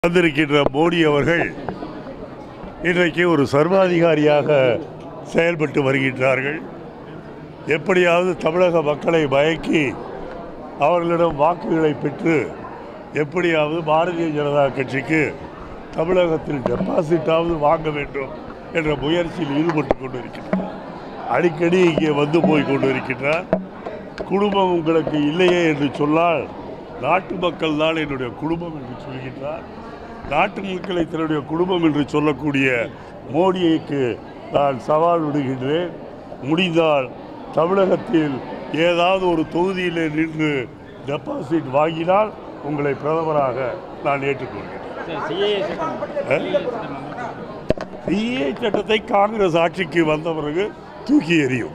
வந்திருக்கின்ற மோடி அவர்கள் இன்றைக்கு ஒரு சர்வாதிகாரியாக செயல்பட்டு வருகின்றார்கள். எப்படியாவது தமிழக மக்களை மயக்கி அவர்களிடம் வாக்குகளை பெற்று எப்படியாவது பாரதிய ஜனதா கட்சிக்கு தமிழகத்தில் டெபாசிட்டாவது வாங்க வேண்டும் என்ற முயற்சியில் ஈடுபட்டு கொண்டிருக்கின்றார். அடிக்கடி இங்கே வந்து போய் கொண்டிருக்கின்றார். குடும்பம் உங்களுக்கு இல்லையே என்று சொன்னால் நாட்டு மக்கள் தான் என்னுடைய குடும்பம் என்று சொல்கின்றார். நாட்டு மக்களை தன்னுடைய குடும்பம் என்று சொல்லக்கூடிய மோடிக்கு நான் சவால் விடுகின்றேன். முடிந்தால் தமிழகத்தில் ஏதாவது ஒரு தொகுதியில் நின்று டெபாசிட் வாங்கினால் உங்களை பிரதமராக நான் ஏற்றுக்கொள்கிறேன். சிஏ சட்டத்தை காங்கிரஸ் ஆட்சிக்கு வந்த பிறகு தூக்கி எறியும்.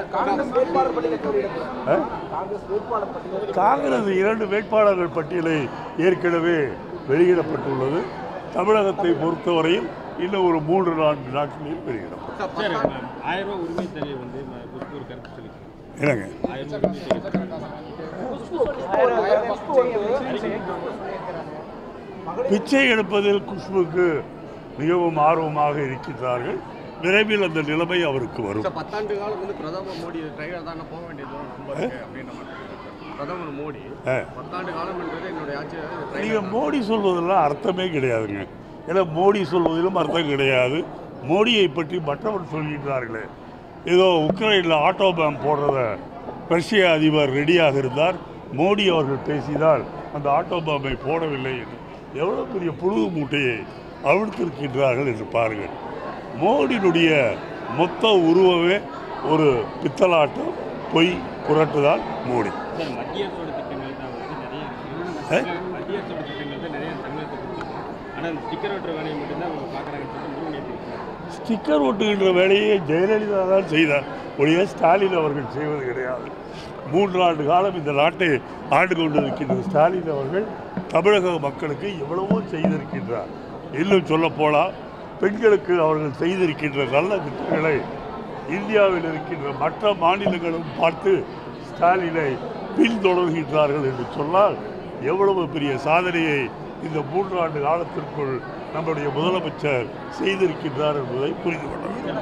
காங்கிரஸ் 2 வேட்பாளர்கள் பட்டியலை ஏற்கனவே வெளியிடப்பட்டுள்ளது. தமிழகத்தை பொறுத்தவரையில் இன்னும் ஒரு 3-4 நாட்களில் வெளியிடப்படும். பிச்சை எடுப்பதில் குஷ்புக்கு மிகவும் ஆர்வமாக இருக்கின்றார்கள். விரைவில் அந்த நிலைமை அவருக்கு வரும். 10 ஆண்டு காலம் வந்து பிரதமர் மோடி டிரைவர் தான் போக வேண்டியது பிரதமர் மோடி 10 ஆண்டு காலம் என்றது என்னுடைய ஆட்சி. நீங்கள் மோடி சொல்வதெல்லாம் அர்த்தமே கிடையாதுங்க. ஏன்னா மோடி சொல்வதிலும் அர்த்தம் கிடையாது. மோடியை பற்றி மற்றவர் சொல்கின்றார்களே, ஏதோ உக்ரைனில் ஆட்டோ பாம் போடுறத ரஷ்ய அதிபர் ரெடியாக இருந்தார், மோடி அவர்கள் பேசினால் அந்த ஆட்டோ பாம்பை போடவில்லை என்று எவ்வளோ பெரிய புழு மூட்டையை அவிழ்த்திருக்கின்றார்கள் என்று பாருங்கள். மோடியினுடைய மொத்த உருவமே ஒரு பித்தலாட்டம், பொய், புரட்டுதான் மோடி. ஸ்டிக்கர் ஒட்டுகின்ற வேலையை ஜெயலலிதா தான் செய்தார், ஒழிய ஸ்டாலின் அவர்கள் செய்வது கிடையாது. 3 ஆண்டு காலம் இந்த நாட்டை ஆண்டு கொண்டிருக்கின்ற ஸ்டாலின் அவர்கள் தமிழக மக்களுக்கு எவ்வளவோ செய்திருக்கின்றார். இன்னும் சொல்ல போனால் பெண்களுக்கு அவர்கள் செய்திருக்கின்ற நல்ல திட்டங்களை இந்தியாவில் இருக்கின்ற மற்ற மாநிலங்களும் பார்த்து ஸ்டாலினை பின்தொடர்கின்றார்கள் என்று சொன்னால் எவ்வளவு பெரிய சாதனையை இந்த 3 ஆண்டு காலத்திற்குள் நம்முடைய முதலமைச்சர் செய்திருக்கின்றார் என்பதை புரிந்து கொள்ள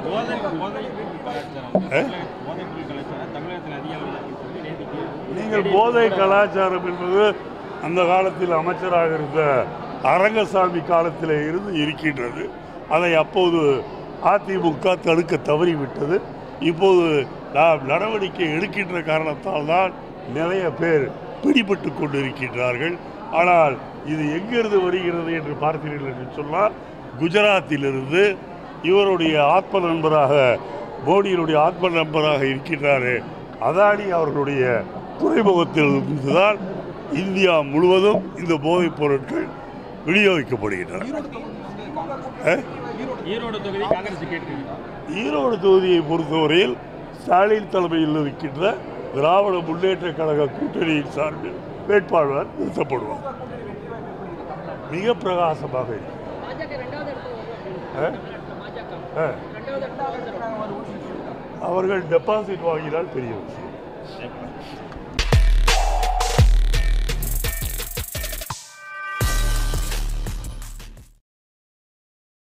நீங்கள் போதை கலாச்சாரம் என்பது அந்த காலத்தில் அமைச்சராக இருந்த அரங்கசாமி காலத்தில் இருந்து இருக்கின்றது. அதை அப்போது அதிமுக தடுக்க தவறிவிட்டது. இப்போது நாம் நடவடிக்கை எடுக்கின்ற காரணத்தால் தான் நிறைய பேர் பிடிபட்டு கொண்டிருக்கின்றார்கள். ஆனால் இது எங்கிருந்து வருகிறது என்று பார்த்தீர்கள் என்று சொன்னால், குஜராத்திலிருந்து இவருடைய ஆத்ம நண்பராக, மோடியினுடைய ஆத்ம நண்பராக இருக்கின்றாரே அதானி அவர்களுடைய துறைமுகத்தில் இருந்துதான் இந்தியா முழுவதும் இந்த போதைப் பொருட்கள் விநியோகிக்கப்படுகின்றன. ஈரோடு தொகுதியை பொறுத்தவரையில் ஸ்டாலின் தலைமையில் இருக்கின்ற திராவிட முன்னேற்ற கழக கூட்டணியின் சார்பில் வேட்பாளர் நிறுத்தப்படுவார். மிக பிரகாசமாக அவர்கள் டெபாசிட் வாங்கினால் பெரிய விஷயம்.